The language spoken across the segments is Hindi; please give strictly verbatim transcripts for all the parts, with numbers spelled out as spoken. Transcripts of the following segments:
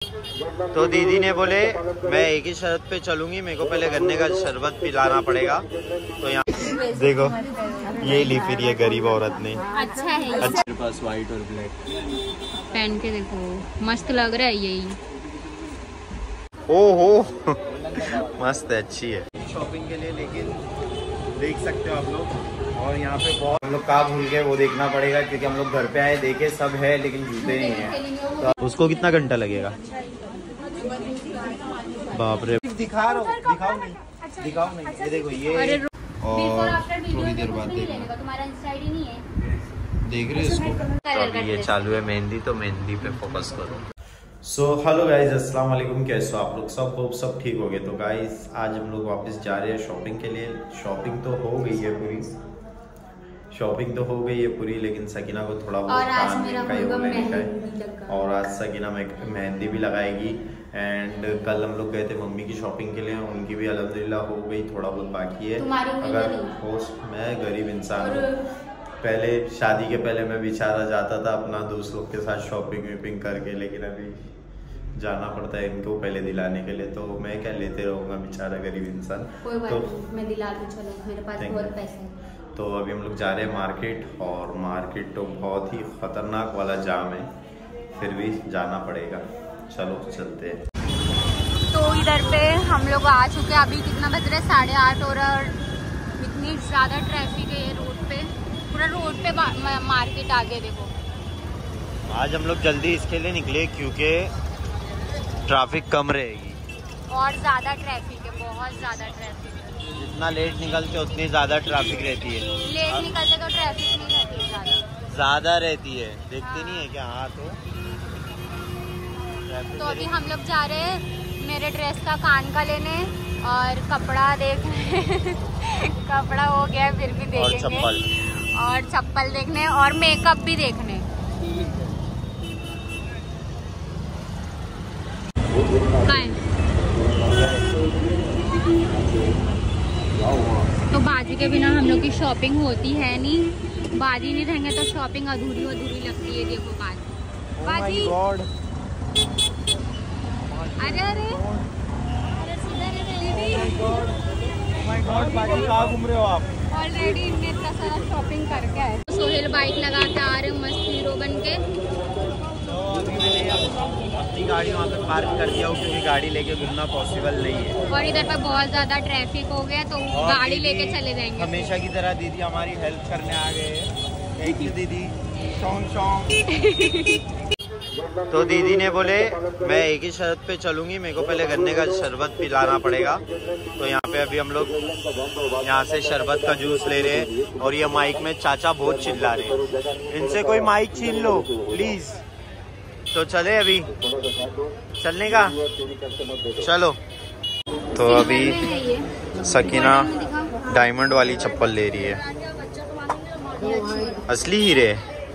तो दीदी ने बोले मैं एक ही शर्त पे चलूंगी, मेरे को पहले गन्ने का शरबत पिलाना पड़ेगा। तो यहाँ देखो ये ली फिर ये गरीब औरत ने। अच्छा है, अच्छा पास व्हाइट और ब्लैक पहन के देखो, मस्त लग रहा है यही। ओहो मस्त है, अच्छी है शॉपिंग के लिए, लेकिन देख सकते हो आप लोग। और यहाँ पे बहुत हम लोग कहाँ भूल गए वो देखना पड़ेगा, क्योंकि हम लोग घर पे आए देखे सब है लेकिन जूते नहीं है। तो उसको कितना घंटा लगेगा? बाप रे, दिखा रहा हूँ, दिखाओ नहीं दिखाओ नहीं, ये देखो ये। और थोड़ी देर बाद देखना, देख रहे हो इसको। तो अभी ये चालू है मेहंदी, तो मेहंदी पे फोकस करो। सो हेलो गाइज, अस्सलाम वालेकुम, कैसे हो आप लोग? सब होप सब ठीक हो गए। तो गाइज आज हम लोग वापस जा रहे हैं शॉपिंग के लिए। शॉपिंग तो हो गई है पूरी, शॉपिंग तो हो गई है पूरी, लेकिन सकीना को थोड़ा बहुत काम का ही है। और आज सकीना में मेहंदी भी लगाएगी। एंड कल हम लोग गए थे मम्मी की शॉपिंग के लिए, उनकी भी अल्हम्दुलिल्लाह हो गई, थोड़ा बहुत बाकी है। अगर होस्ट मैं गरीब इंसान हूँ, पहले शादी के पहले मैं बेचारा जाता था अपना दोस्त लोग के साथ शॉपिंग वीपिंग करके, लेकिन अभी जाना पड़ता है इनको पहले दिलाने के लिए। तो मैं क्या लेते रहूँगा बेचारा गरीब इंसान। कोई बात तो नहीं, मैं दिला दूँ, चलो मेरे पास बहुत पैसे हैं। तो अभी हम लोग जा रहे हैं मार्केट, और मार्केट तो बहुत ही खतरनाक वाला जाम है, फिर भी जाना पड़ेगा। चलो चलते हैं। तो इधर पे हम लोग आ चुके हैं, अभी कितना बज रहा है? साढ़े आठ हो रहा है, और इतनी ज़्यादा ट्रैफिक है ये रोड पे, पूरा रोड पे मार्केट आगे देखो। आज हम लोग जल्दी इसके लिए निकले क्योंकि ट्रैफिक कम रहेगी, और ज़्यादा ट्रैफिक है, बहुत ज़्यादा ट्रैफिक है। जितना लेट निकलते उतनी ज़्यादा ट्रैफिक रहती है। लेट निकलते तो ट्रैफिक नहीं रहती है ज़्यादा, ज़्यादा रहती है, देखते नहीं है क्या? हाँ तो तो अभी हम लोग जा रहे हैं मेरे ड्रेस का कान का लेने, और कपड़ा देखने कपड़ा हो गया फिर भी देखेंगे, और चप्पल और चप्पल देखने, और मेकअप भी देखने। तो बाजी के बिना हम लोग की शॉपिंग होती है नहीं, बाजी नहीं रहेंगे तो शॉपिंग अधूरी अधूरी लगती है। देखो बाजी बाजी oh अरे अरे घूम रहे हो आप? ऑलरेडी इनने इतना सारा शॉपिंग करके आए। सोहेल बाइक लगा के आ रहे मस्त हीरो बन के। अपनी गाड़ी वहाँ पे पार्क कर दिया हूँ, क्योंकि गाड़ी लेके घूमना पॉसिबल नहीं है, और इधर पर बहुत ज्यादा ट्रैफिक हो गया, तो गाड़ी लेके चले जाएंगे। हमेशा की तरह दीदी हमारी हेल्प करने आ गए। थैंक यू दीदी, शौंग शौंग। तो दीदी ने बोले मैं एक ही शर्त पे चलूंगी, मेरे को पहले गन्ने का शरबत पिलाना पड़ेगा। तो यहाँ पे अभी हम लोग यहाँ से शरबत का जूस ले रहे हैं, और ये माइक में चाचा बहुत चिल्ला रहे हैं, इनसे कोई माइक छीन लो प्लीज। तो चले अभी चलने का, चलो। तो अभी सकीना डायमंड वाली चप्पल ले रही है, असली हीरे।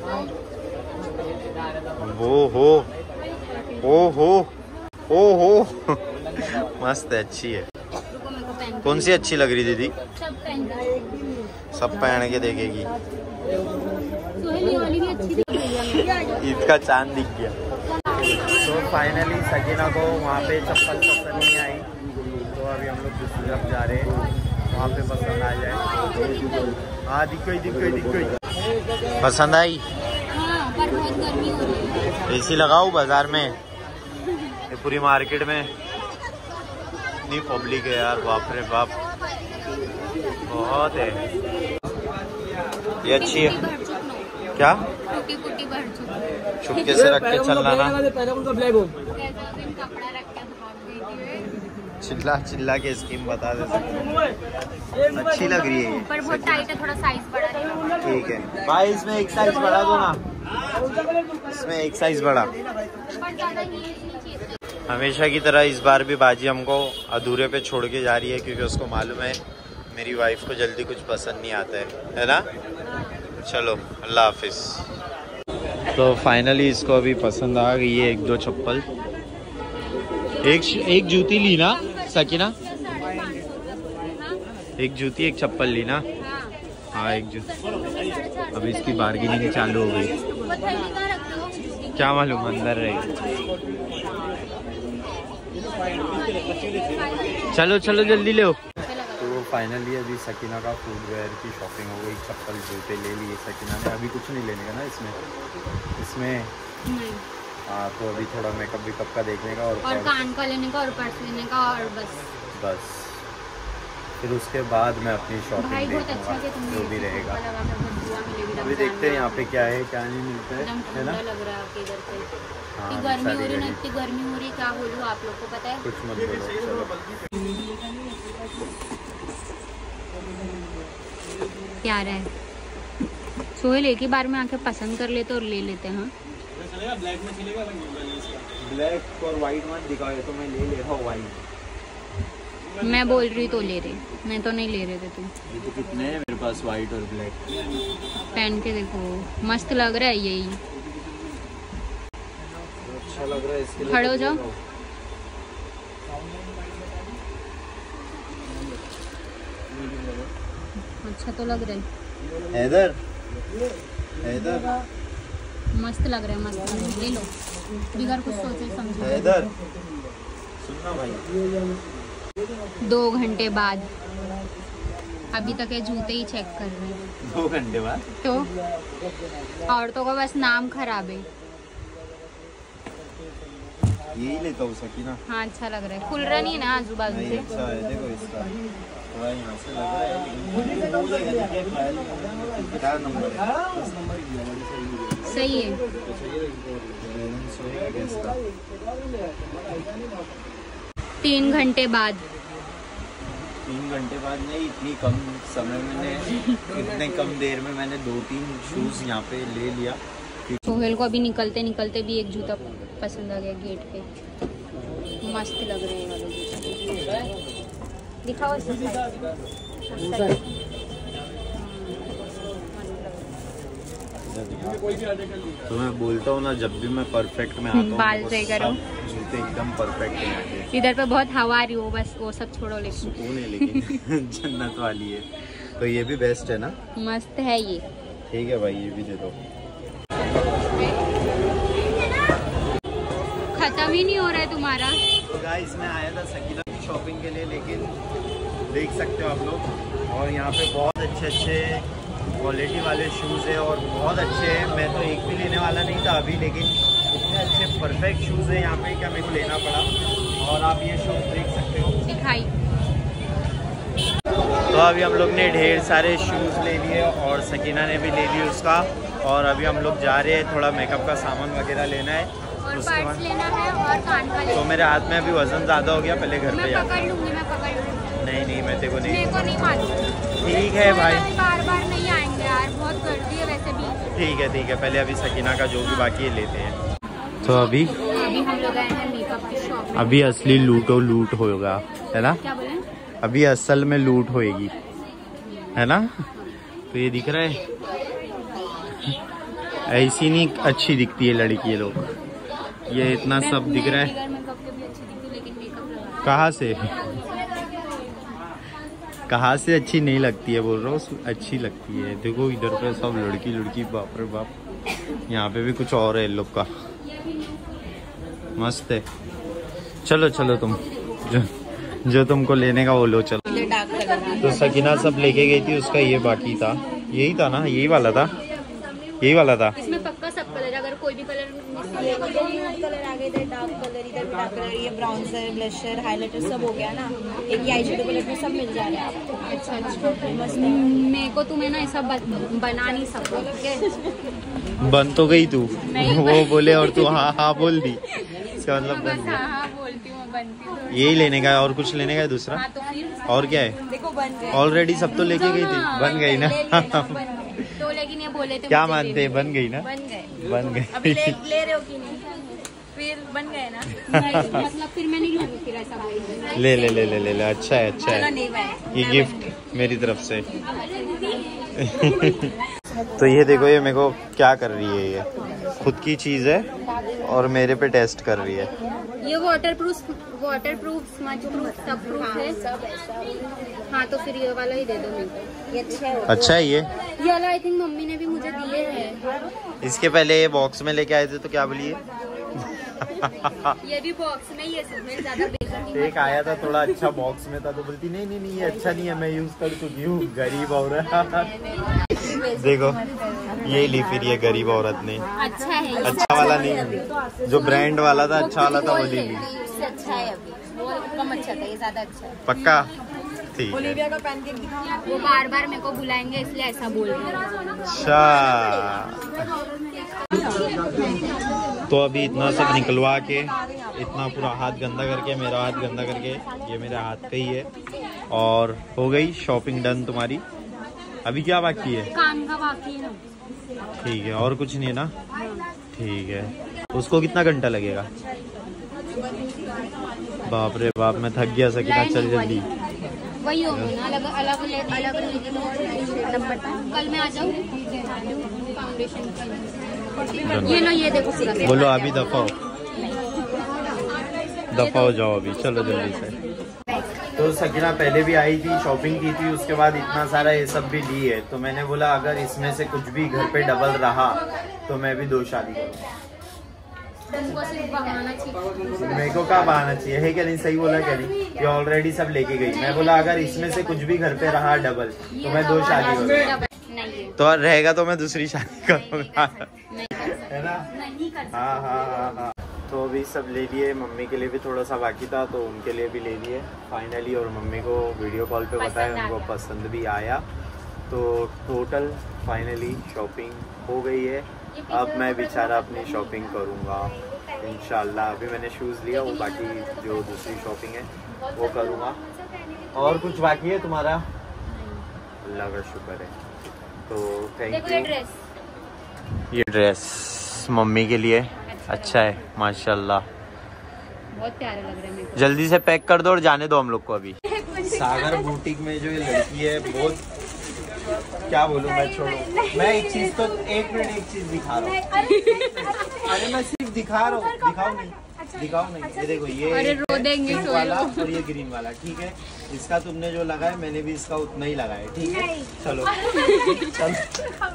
वो हो ओ हो ओ हो मस्त है, अच्छी है। कौन सी अच्छी लग रही दीदी? सब पहन के देखेगी। ईद का चांद दिख गया। तो फाइनली सकीना को वहाँ पे चप्पल पसंद नहीं आई, तो अभी हम लोग दूसरी तरफ जा रहे हैं, वहाँ पे पसंद आ जाए। हाँ दिख गई दिख गई दिख गई, पसंद आई। हाँ, पर बहुत गर्मी हो रही है। एसी लगाओ बाजार में, ये पूरी मार्केट में इतनी पब्लिक है यार, बाप रे बाप बहुत है। ये अच्छी है क्या? टूटी फूटी भर चुपके से रख के चलना ना, चिल्ला चिल्ला के स्कीम बता दे सकते। अच्छी लग रही है, पर बहुत टाइट है, थोड़ा साइज बढ़ा देना। ठीक है भाई, इसमें एक साइज बढ़ा दो ना, इसमें एक साइज बढ़ा। हमेशा की तरह इस बार भी बाजी हमको अधूरे पे छोड़ के जा रही है, क्योंकि उसको मालूम है मेरी वाइफ को जल्दी कुछ पसंद नहीं आता है, है ना? चलो अल्लाह हाफिज। तो फाइनली इसको अभी पसंद आ गई है एक दो चप्पल। एक एक जूती ली ना सकीना? एक जूती एक चप्पल ली ना? हाँ एक जूती। अभी इसकी बार्गेनिंग चालू हो गई, क्या मालूम अंदर रहेगी। चलो चलो जल्दी ले। तो फाइनली अभी सकीना का फुटवेयर की शॉपिंग हो गई, चप्पल जूते ले लिए सकीना ने। अभी कुछ नहीं लेने का ना इसमें इसमें हाँ, तो अभी थोड़ा मेकअप वेकअप का देखने का और, और कान का लेने का और पर्स लेने का और बस बस फिर उसके बाद मैं अपनी शॉपिंग देखूंगा जो भी रहेगा। अभी देखते हैं यहाँ पे क्या है क्या नहीं मिलता है, है ना? लग रहा है इधर पे हाँ, गर्मी हो रही है, इतनी गर्मी हो रही है, क्या बोलूँ आप लोग को पता है। कुछ मत बोलो। क्या रहा है सोहेल, एक ही बार में आके पसंद कर लेते और ले लेते हैं। ब्लैक में चलेगा, ब्लैक और व्हाइट मत दिखाओ तो मैं ले ले रहा हूँ व्हाइट। मैं बोल रही तो ले रही, मैं तो नहीं ले रहे थे तुम। ये तो कितने हैं मेरे पास व्हाइट और ब्लैक। पहन के देखो, मस्त लग रहा है यही। अच्छा लग रहा है इसके लिए। खड़े हो जाओ। अच्छा तो लग रहा है। इधर इधर मस्त लग रहा है, मस्त ले लो बिगर कुछ सोचे समझे। इधर सुनना भाई, दो घंटे बाद अभी तक ये जूते ही चेक कर रहे हैं। दो घंटे बाद तो औरतों का बस नाम खराब है। यही लेता हूँ सकीना। हाँ अच्छा लग रहा है, खुल रहा नहीं है ना आजू बाजू से। अच्छा है, देखो इसका थोड़ा यहाँ से लग रहा है। क्या नंबर है? सही है। तीन घंटे बाद तीन घंटे बाद नहीं, इतनी कम समय में इतने कम देर में मैंने दो तीन शूज यहाँ पे ले लिया। सोहेल को अभी निकलते निकलते भी एक जूता पसंद आ गया गेट पे, मस्त लग रहे हैं वाले जूते। दिखाओ तो मैं बोलता हूँ ना, जब भी मैं परफेक्ट में आता हूँ बाल सही करो, जूते एकदम परफेक्ट है। इधर पे बहुत हवा आ रही हो, बस वो सब छोड़ो। लेकिन सुकून है, लेकिन जन्नत वाली है। तो ये भी बेस्ट है ना? मस्त है ये। ठीक है भाई, ये भी दे दो। खत्म ही नहीं हो रहा है तुम्हारा। तो गाइस मैं आया था सकीना की शॉपिंग के लिए, लेकिन देख सकते हो आप लोग, और यहाँ पे बहुत अच्छे अच्छे क्वालिटी वाले शूज़ है और बहुत अच्छे हैं। मैं तो एक भी लेने वाला नहीं था अभी, लेकिन इतने अच्छे परफेक्ट शूज़ है यहाँ पे क्या मेरे को लेना पड़ा। और आप ये शूज़ देख सकते हो, दिखाई। तो अभी हम लोग ने ढेर सारे शूज़ ले लिए और सकीना ने भी ले लिए उसका। और अभी हम लोग जा रहे हैं, थोड़ा मेकअप का सामान वगैरह लेना है और पर्स लेना है और कान का लेना। तो मेरे हाथ में अभी वजन ज़्यादा हो गया, पहले घर पे जा। मैं पकड़ लूँगी, मैं पकड़ लूँगी। नहीं नहीं मैं तेरे को नहीं, मेरे को नहीं मालूम। ठीक है भाई, बार बार नहीं आएंगे यार, बहुत गर्दी है वैसे भी। ठीक है ठीक है, पहले अभी सकीना का जो भी बाकी है लेते हैं। तो अभी अभी हम लोग आए हैं मेकअप की शॉप में। अभी असली लूटो लूट होगा, है ना? क्या बोले? अभी असल में लूट होएगी, है ना? तो ये दिख रहा है, ऐसी नहीं अच्छी दिखती है लड़की ये लोग। ये इतना सब दिख रहा है। कहाँ से कहाँ से अच्छी नहीं लगती है बोल रहा हूँ, अच्छी लगती है। देखो इधर पे सब लड़की लड़की, बाप रे बाप। यहाँ पे भी कुछ और है इन लोग का, मस्त है। चलो चलो तुम जो, जो तुमको लेने का वो लो। चलो, तो सकीना सब लेके गई थी, उसका ये बाकी था। यही था ना, यही वाला था, यही वाला था। इसमें पक्का सब कलर, अगर कोई भी कलर कलर आ गए, इधर डार्क कलर, इधर डार्क कलर, ये ब्राउन्सर, ब्लशर, हाइलाइटर सब हो गया ना। एक ही आई शेडो कलर में सब मिल जा रहा है आपको। अच्छा अच्छा, मस्त है। मेरे को तुम्हें ना ऐसा बना नहीं सकता, ठीक है? बन तो गई तू, वो बोले और तू हाँ हाँ बोल दी, इसका मतलब बन गई। हाँ हाँ बोलती हूँ, बनती हूँ। यही लेने का है और कुछ लेने का है दूसरा? हाँ, तो फिर और क्या है? देखो बन गए ऑलरेडी, सब तो लेके गई थी, बन गई ना। तो लेकिन ये बोले थे क्या मानते हैं, बन गई ना? बन गए, बन गई। अभी ले, ले रहे हो कि नहीं? फिर बन गए ना। मतलब फिर मैं नहीं लूँगी, फिर ऐसा बोल। ले ले ले ले ले ले, अच्छा है अच्छा है, ये गिफ्ट मेरी तरफ से। तो ये देखो, ये मेरे को क्या कर रही है, ये खुद की चीज है और मेरे पे टेस्ट कर रही है। ये waterproof, waterproof, smudge proof, सब प्रूफ है। हाँ तो फिर ये वाला ही दे दो मेरे को, ये अच्छा है। अच्छा है ये ये वाला आई थिंक मम्मी ने भी मुझे दिए हैं। इसके पहले ये बॉक्स में लेके आए थे तो क्या बोलिए? ये भी बॉक्स में ही है, ज्यादा बेकार। एक आया था थोड़ा अच्छा बॉक्स में था तो बोलती नहीं नहीं नहीं ये अच्छा नहीं है, मैं यूज कर चुकी हूँ। गरीब औरत। देखो ये ली फिर ये गरीब औरत ने। अच्छा है, अच्छा वाला नहीं, जो ब्रांड वाला था अच्छा वाला था वो ले ली। अच्छा है अभी, वो कम अच्छा था, ये ज्यादा अच्छा है। पक्का ठीक है। ओलिविया का पैनकेक दिखाओ। वो बार बार मेरे को बुलाएंगे इसलिए ऐसा बोल रहे हैं। अच्छा तो अभी इतना सब निकलवा के, इतना पूरा हाथ गंदा करके, मेरा हाथ गंदा करके, ये मेरे हाथ का ही है, और हो गई शॉपिंग डन तुम्हारी। अभी क्या बाकी है? कान का बाकी है ना। ठीक है, और कुछ नहीं है ना? ठीक है। उसको कितना घंटा लगेगा? बाप रे बाप, मैं थक गया। सकीना चल जल्दी। वही होगा ना, अलग अलग अलग नंबर। कल मैं आ जाऊँ फाउंडेशन। ये लो, ये देखो पूरा। बोलो अभी दफा हो, दफा हो जाओ अभी, चलो जल्दी से। तो सकीना पहले भी आई थी, शॉपिंग की थी, उसके बाद इतना सारा ये सब भी ली है, तो मैंने बोला अगर इसमें से कुछ भी घर पे डबल रहा तो मैं भी दो शादी करूँ। मेरे को क्या बहाना चाहिए है क्या नहीं? सही बोला क्या नहीं? ये ऑलरेडी सब लेके गई। मैं बोला अगर इसमें से कुछ भी घर पे रहा डबल तो मैं दो शादी करूँगा। तो रहेगा तो मैं दूसरी शादी करूँगा, है ना? हाँ हाँ हाँ हाँ। तो अभी सब ले लिए, मम्मी के लिए भी थोड़ा सा बाकी था तो उनके लिए भी ले लिए फाइनली, और मम्मी को वीडियो कॉल पे बताया, उनको पसंद भी आया। तो टोटल फाइनली शॉपिंग हो गई है। अब मैं बेचारा अपनी शॉपिंग करूँगा इंशाल्लाह। अभी मैंने शूज़ लिया, वो बाकी जो दूसरी शॉपिंग है वो करूँगा। और कुछ बाकी है तुम्हारा? अल्लाह का शुक्र है। तो थैंक यू। ये ड्रेस मम्मी के लिए अच्छा है माशाल्लाह, बहुत प्यारे लग रहे हैं। जल्दी से पैक कर दो और जाने दो हम लोग को अभी। सागर बुटीक में जो ये लड़की है बहुत, क्या बोलूं मैं, छोड़ो। मैं एक चीज तो एक मिनट एक चीज दिखा रहा हूँ। अरे मैं सिर्फ दिखा रहा हूँ, दिखाओ नहीं दिखाओ नहीं। ये देखो, ये पिंक वाला और ये ग्रीन वाला, ठीक है? इसका तुमने जो लगाया मैंने भी इसका उतना ही लगाया, ठीक है? चलो चलो।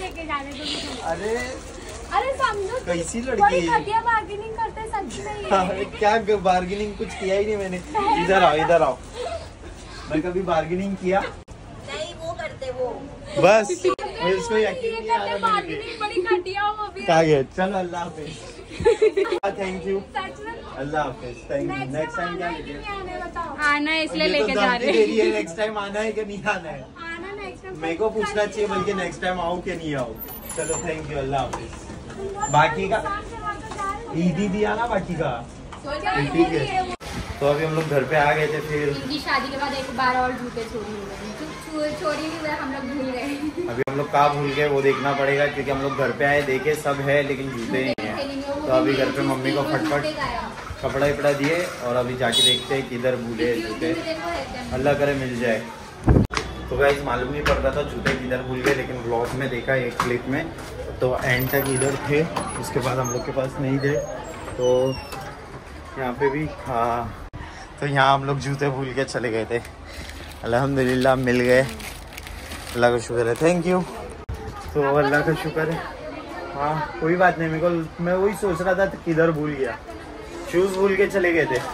अरे अरे समझो, कैसी लड़की है? बार्गेनिंग करते सच में। हाँ, क्या बार्गेनिंग कुछ किया ही नहीं मैंने। इधर आओ इधर आओ, मैं कभी बार्गेनिंग किया नहीं, वो करते वो बस। मैं इसको यकीन नहीं आ रहा है। बड़ी घटिया वो भी। क्या गया? चलो अल्लाह हाफिज। थैंक यू, अल्लाह हाफिज। Thank you. नेक्स्ट टाइम क्या लेके आना है इसलिए लेके जा रहे हैं। नेक्स्ट टाइम आना है कि नहीं आना है? आना नेक्स्ट टाइम। मेरे को पूछना चाहिए बल्कि नेक्स्ट टाइम आओ कि नहीं आओ। चलो थैंक यू, अल्लाह हाफिज। बाकी का ईदी दिया ना, बाकी का ठीक है। तो अभी हम लोग घर पे आ गए थे, फिर इनकी शादी के बाद एक बार और जूते चोरी हो गए। चोरी भी हम लोग भूल गए। अभी हम लोग कहाँ भूल गए वो देखना पड़ेगा, क्योंकि हम लोग घर पे आए देखे सब है लेकिन जूते नहीं है। तो अभी घर पे मम्मी को फटफट कपड़ा वपड़ा दिए और अभी जाके देखते हैं किधर भूले जूते। अल्लाह करे मिल जाए। तो गाइस मालूम नहीं पड़ रहा था जूते किधर भूल गए, लेकिन ब्लॉग में देखा एक क्लिप में तो एंड तक इधर थे, उसके बाद हम लोग के पास नहीं थे। तो यहाँ पे भी हाँ, तो यहाँ हम लोग जूते भूल के चले गए थे। अल्हम्दुलिल्लाह मिल गए, अल्लाह का शुक्र है। Thank you. तो अल्लाह का शुक्र है। हाँ कोई बात नहीं, मेरे को मैं वही सोच रहा था किधर भूल गया, शूज़ भूल के चले गए थे।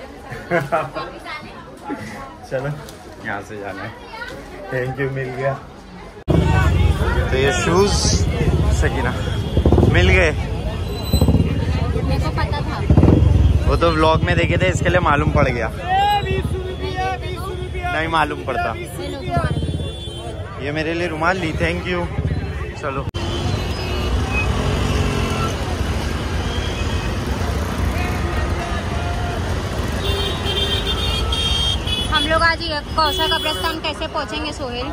चलो यहाँ से जाना है। थैंक यू, मिल गया। तो ये शूज़ सकीना मिल गए, मेरे को पता था। वो तो व्लॉग में देखे थे इसके लिए मालूम पड़ गया, नहीं मालूम पड़ता। ये मेरे लिए रुमाल ली, थैंक यू। चलो हम लोग आज कौसा कब्रिस्तान कैसे पहुंचेंगे सोहेल?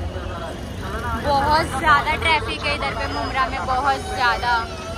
बहुत ज़्यादा ट्रैफिक है इधर पे मुमरा में, बहुत ज़्यादा।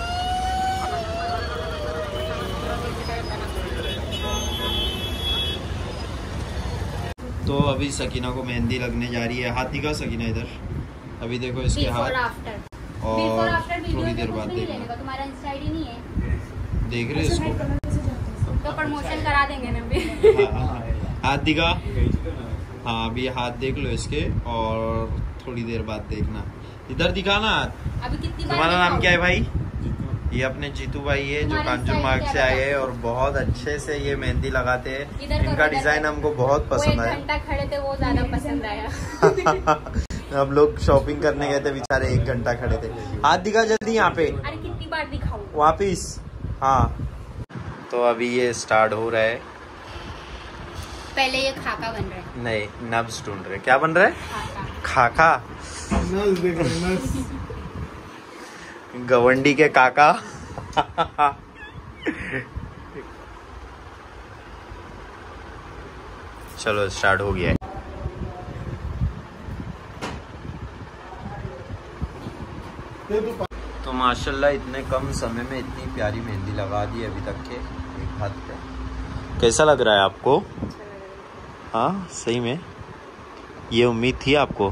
तो अभी सकीना को मेहंदी लगने जा रही है। हाथी का सकीना इधर, अभी देखो इसके हाथ, और थोड़ी देर बाद देखना। तुम्हारा इंस्टा आईडी नहीं है? देख रहे हो इसको, तो प्रमोशन करा देंगे ना भी। हाथ दिखा। हाँ अभी हाथ देख लो इसके, और थोड़ी देर बाद देखना। इधर दिखाना। अभी कितनी बार तुम्हारा नाम क्या है भाई? ये अपने जीतू भाई है जो कांजूरमार्ग से आए हैं और बहुत अच्छे से ये मेहंदी लगाते हैं। इनका डिजाइन हमको बहुत पसंद आया। घंटा खड़े थे वो ज्यादा पसंद आया। हम लोग शॉपिंग करने गए थे, बेचारे एक घंटा खड़े थे। हाथ दिखा जल्दी यहाँ पे। अरे कितनी बार दिखाऊं? वापिस। हाँ तो अभी ये स्टार्ट हो रहा है। पहले ये खाका बन रहा है। नहीं नब्स ढूंढ रहे। क्या बन रहा है? खाका। गवंडी के काका। चलो स्टार्ट हो गया है। तो माशाल्लाह इतने कम समय में इतनी प्यारी मेहंदी लगा दी अभी तक के एक हाथ पे। कैसा लग रहा है आपको? हाँ सही में ये उम्मीद थी आपको?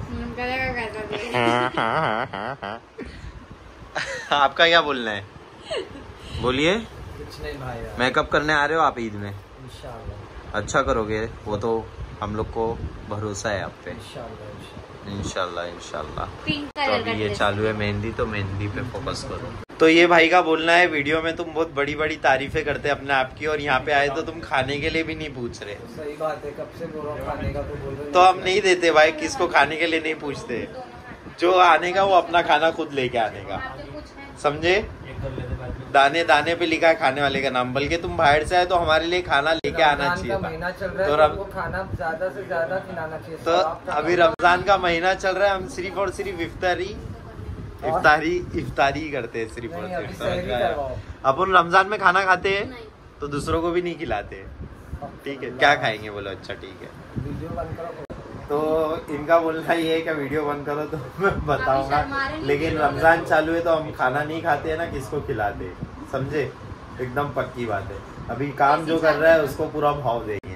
आपका क्या बोलना है? बोलिए। कुछ नहीं भाई। मेकअप करने आ रहे हो आप ईद में? इंशाल्लाह। अच्छा करोगे वो तो हम लोग को भरोसा है आप पे। इंशाल्लाह इंशाल्लाह इंशाल्लाह। पिंक तो कलर अभी का ये ड्रेस। चालू है मेहंदी, तो मेहंदी पे फोकस करो। तो ये भाई का बोलना है वीडियो में तुम बहुत बड़ी बड़ी तारीफें करते अपने आप की और यहाँ पे आए तो तुम खाने के लिए भी नहीं पूछ रहे। सही बात है, कब से बोल रहा हूं खाने का तो बोल रहे। तो हम नहीं देते भाई, किसको खाने के लिए नहीं पूछते। जो आने का वो अपना खाना खुद लेके आने का, समझे? दाने दाने पे लिखा है खाने वाले का नाम। बल्कि तुम बाहर से आए तो हमारे लिए खाना लेके आना चाहिए। महीना चल रहा है तो तो रम... वो खाना ज्यादा से ज्यादा खिलाना चाहिए। तो अभी रमजान का महीना चल रहा है, हम सिर्फ और सिर्फ इफ्तारी इफ्तारी इफ्तारी करते हैं सिर्फ और सिर्फ, समझ में आया? अपन रमजान में खाना खाते हैं तो दूसरों को भी नहीं खिलाते। ठीक है, क्या खाएंगे बोलो? अच्छा ठीक है वीडियो बंद करो। तो इनका बोलना ये है कि वीडियो बंद करो तो मैं बताऊंगा, लेकिन रमजान चालू है तो हम खाना नहीं खाते हैं ना, किसको खिलाते, समझे? एकदम पक्की बात है। अभी काम जो कर रहा है उसको पूरा भाव देंगे।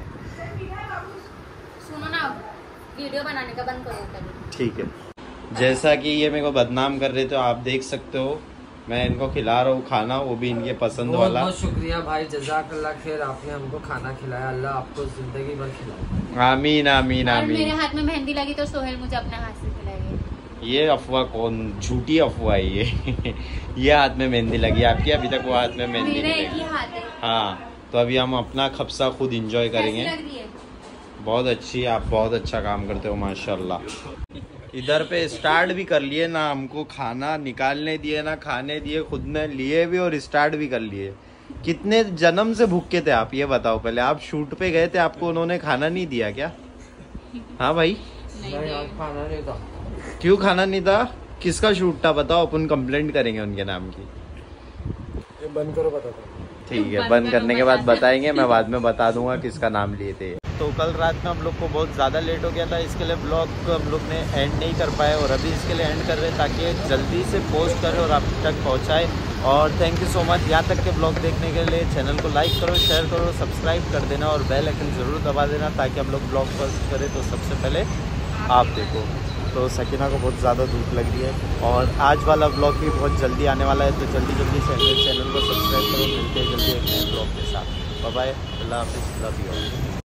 सुनो ना, वीडियो बनाने का बंद करो। ठीक है, जैसा कि ये मेरे को बदनाम कर रहे थे आप देख सकते हो, मैं इनको खिला रहा हूँ खाना, वो भी इनके पसंद बहुत वाला। बहुत शुक्रिया भाई, जज़ाकल्लाह खैर, आपने हमको खाना खिलाया। अल्लाह आपको जिंदगी भर खिलाए। आमीन आमीन और आमीन। मेरे हाथ में मेहंदी लगी तो सोहेल मुझे अपने हाथ से खिलाएगा। ये अफवाह कौन, झूठी अफवाह है ये। ये हाथ में मेहंदी लगी आपकी, अभी तक वो हाथ में मेहंदी मेरा नहीं एक ही लगी। हाथ है। हाँ तो अभी हम अपना खपसा खुद इंजॉय करेंगे। कैसी लग रही है? बहुत अच्छी, आप बहुत अच्छा काम करते हो माशाल्लाह। इधर पे स्टार्ट भी कर लिए ना, हमको खाना निकालने दिए ना खाने दिए, खुद ने लिए भी और स्टार्ट भी कर लिए। कितने जन्म से भूखे थे आप ये बताओ पहले। आप शूट पे गए थे, आपको उन्होंने खाना नहीं दिया क्या? हाँ भाई, नहीं यार खाना नहीं था। क्यों खाना नहीं था? किसका शूट था बताओ, अपन कंप्लेंट करेंगे उनके नाम की। ये बंद करो, बताता। ठीक है, बंद करने के बाद बताएंगे, मैं बाद में बता दूंगा किसका नाम लिए थे। तो कल रात में हम लोग को बहुत ज़्यादा लेट हो गया था, इसके लिए ब्लॉग हम लोग ने एंड नहीं कर पाए और अभी इसके लिए एंड कर रहे हैं ताकि जल्दी से पोस्ट करें और आप तक पहुंचाए। और थैंक यू सो मच यहाँ तक के ब्लॉग देखने के लिए। चैनल को लाइक करो, शेयर करो, सब्सक्राइब कर देना और बेल आइकन ज़रूर दबा देना ताकि हम लोग ब्लॉग पोस्ट करें तो सबसे पहले आप देखो। तो सकीना को बहुत ज़्यादा धूप लग रही है और आज वाला ब्लॉग भी बहुत जल्दी आने वाला है, तो जल्दी जल्दी से चैनल को सब्सक्राइब करो। मिलते हैं जल्दी एक नए ब्लॉग के साथ। बाय बाय, अल्लाह हाफिज़, लव यू।